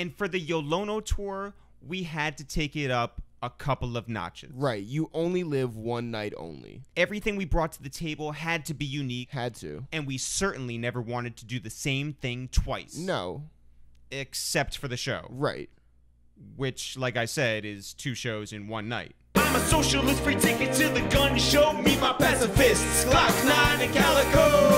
And for the Yolono tour, we had to take it up a couple of notches. Right. You only live one night only. Everything we brought to the table had to be unique. Had to. And we certainly never wanted to do the same thing twice. No. Except for the show. Right. Which, like I said, is 2 shows in one night. I'm a socialist, free ticket to the gun show. Meet my pacifists, Glock 9 and Calico.